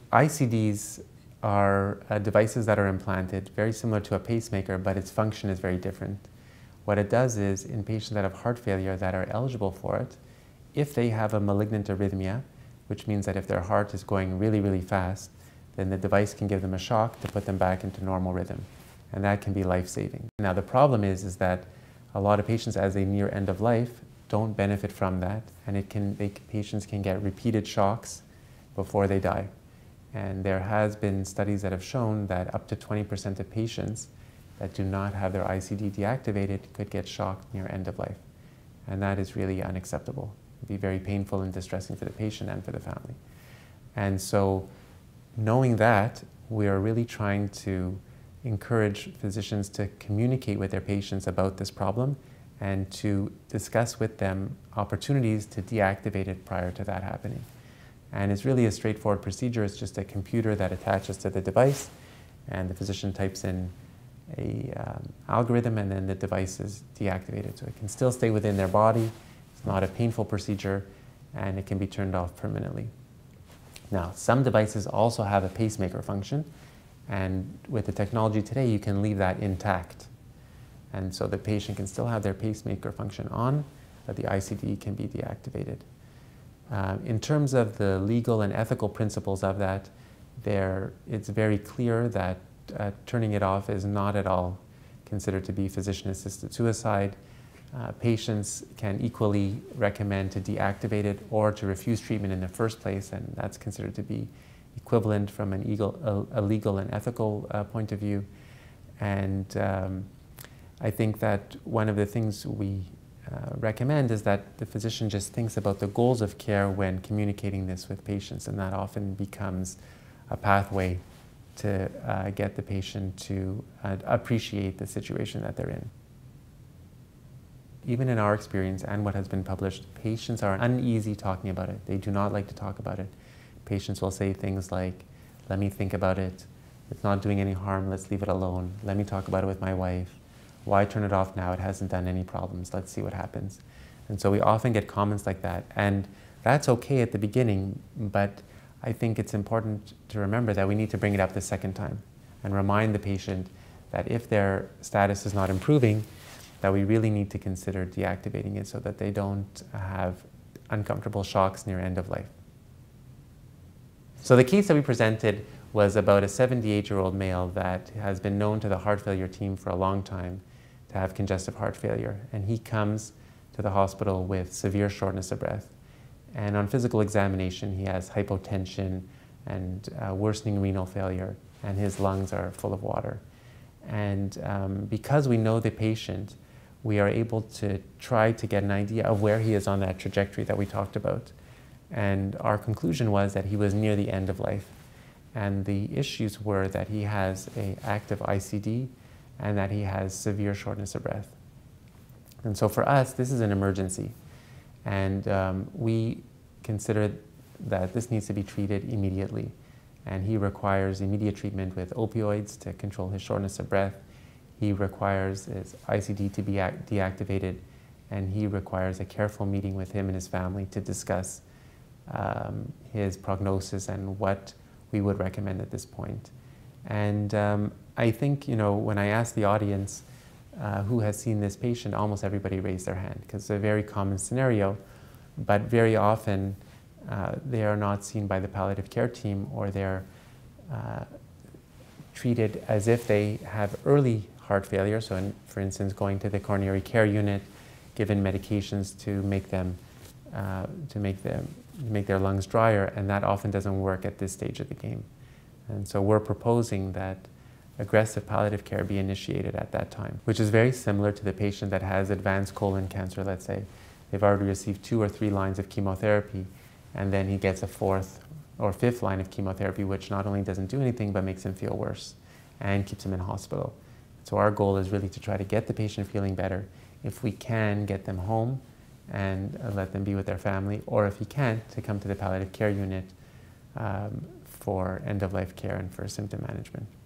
ICDs are devices that are implanted, very similar to a pacemaker, but its function is very different. What it does is, in patients that have heart failure that are eligible for it, if they have a malignant arrhythmia, which means that if their heart is going really, really fast, then the device can give them a shock to put them back into normal rhythm. And that can be life-saving. Now the problem is that a lot of patients, as they near end of life, don't benefit from that, and patients can get repeated shocks before they die. And there has been studies that have shown that up to 20% of patients that do not have their ICD deactivated could get shocked near end of life. And that is really unacceptable. It would be very painful and distressing for the patient and for the family. And so, knowing that, we are really trying to encourage physicians to communicate with their patients about this problem and to discuss with them opportunities to deactivate it prior to that happening. And it's really a straightforward procedure. It's just a computer that attaches to the device, and the physician types in a algorithm, and then the device is deactivated. So it can still stay within their body. It's not a painful procedure, and it can be turned off permanently. Now, some devices also have a pacemaker function, and with the technology today, you can leave that intact. And so the patient can still have their pacemaker function on, but the ICD can be deactivated. In terms of the legal and ethical principles of that, it's very clear that turning it off is not at all considered to be physician-assisted suicide. Patients can equally recommend to deactivate it or to refuse treatment in the first place, and that's considered to be equivalent from a legal and ethical point of view. And I think that one of the things we recommend is that the physician just thinks about the goals of care when communicating this with patients, and that often becomes a pathway to get the patient to appreciate the situation that they're in. Even in our experience and what has been published, patients are uneasy talking about it. They do not like to talk about it. Patients will say things like, "Let me think about it. It's not doing any harm. Let's leave it alone. Let me talk about it with my wife. Why turn it off now? It hasn't done any problems. Let's see what happens." And so we often get comments like that. And that's okay at the beginning, but I think it's important to remember that we need to bring it up the second time and remind the patient that if their status is not improving, that we really need to consider deactivating it so that they don't have uncomfortable shocks near end of life. So the case that we presented was about a 78-year-old male that has been known to the heart failure team for a long time to have congestive heart failure. And he comes to the hospital with severe shortness of breath. And on physical examination, he has hypotension and worsening renal failure, and his lungs are full of water. And because we know the patient, we are able to try to get an idea of where he is on that trajectory that we talked about. And our conclusion was that he was near the end of life. And the issues were that he has an active ICD and that he has severe shortness of breath. And so for us, this is an emergency. And we consider that this needs to be treated immediately. And he requires immediate treatment with opioids to control his shortness of breath. He requires his ICD to be deactivated, and he requires a careful meeting with him and his family to discuss his prognosis and what we would recommend at this point. And I think, when I asked the audience who has seen this patient, almost everybody raised their hand, because it's a very common scenario, but very often they are not seen by the palliative care team, or they're treated as if they have early heart failure. So for instance, going to the coronary care unit, given medications to make their lungs drier, and that often doesn't work at this stage of the game. And so we're proposing that aggressive palliative care be initiated at that time, which is very similar to the patient that has advanced colon cancer, let's say. They've already received 2 or 3 lines of chemotherapy, and then he gets a 4th or 5th line of chemotherapy, which not only doesn't do anything, but makes him feel worse and keeps him in hospital. So our goal is really to try to get the patient feeling better. If we can, get them home and let them be with their family, or if he can't, to come to the palliative care unit for end-of-life care and for symptom management.